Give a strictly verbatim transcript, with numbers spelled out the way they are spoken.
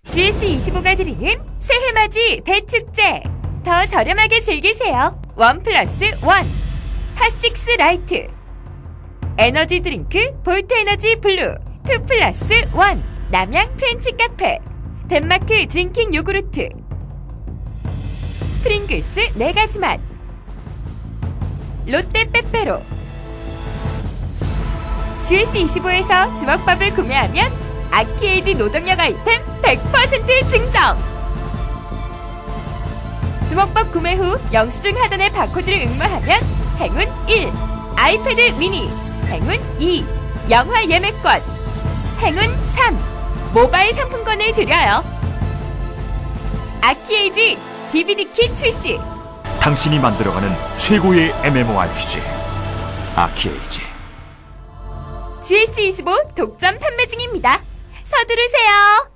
지에스 이십오가 드리는 새해맞이 대축제! 더 저렴하게 즐기세요. 원 플러스 원 핫식스 라이트 에너지 드링크 볼트 에너지 블루 투 플러스 원 남양 프렌치 카페 덴마크 드링킹 요구르트 프링글스 네 가지 맛 롯데 빼빼로 지에스 이십오에서 주먹밥을 구매하면 아키에이지 노동력 아이템 백 퍼센트 증정! 주먹밥 구매 후 영수증 하단의 바코드를 응모하면 행운 일, 아이패드 미니, 행운 이, 영화 예매권, 행운 삼, 모바일 상품권을 드려요. 아키에이지 디비디 킷 출시! 당신이 만들어가는 최고의 엠엠오알피지 아키에이지. 지에스 이십오 독점 판매 중입니다. 서두르세요.